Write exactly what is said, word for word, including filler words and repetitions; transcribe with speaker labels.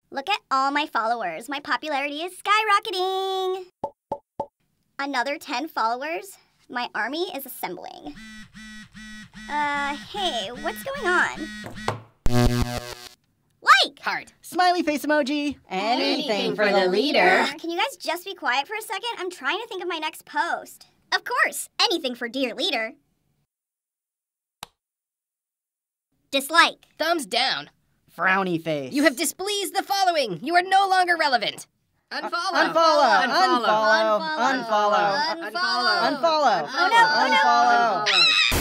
Speaker 1: Look at all my followers. My popularity is skyrocketing. Another ten followers. My army is assembling. Uh, hey, what's going on? Like!
Speaker 2: Heart.
Speaker 3: Smiley face emoji. Anything,
Speaker 2: Anything
Speaker 3: for,
Speaker 2: for
Speaker 3: the
Speaker 2: the
Speaker 3: leader.
Speaker 2: leader.
Speaker 1: Can you guys just be quiet for a second? I'm trying to think of my next post. Of course, anything for dear leader. Dislike.
Speaker 2: Thumbs down.
Speaker 3: Frowny face.
Speaker 2: You have displeased the following. You are no longer relevant. Unfollow.
Speaker 3: Unfollow.
Speaker 2: Unfollow.
Speaker 3: Unfollow.
Speaker 1: Unfollow.
Speaker 3: Unfollow.
Speaker 2: Unfollow.
Speaker 3: Unfollow.
Speaker 1: Oh no, oh no.
Speaker 3: Unfollow.
Speaker 2: Unfollow.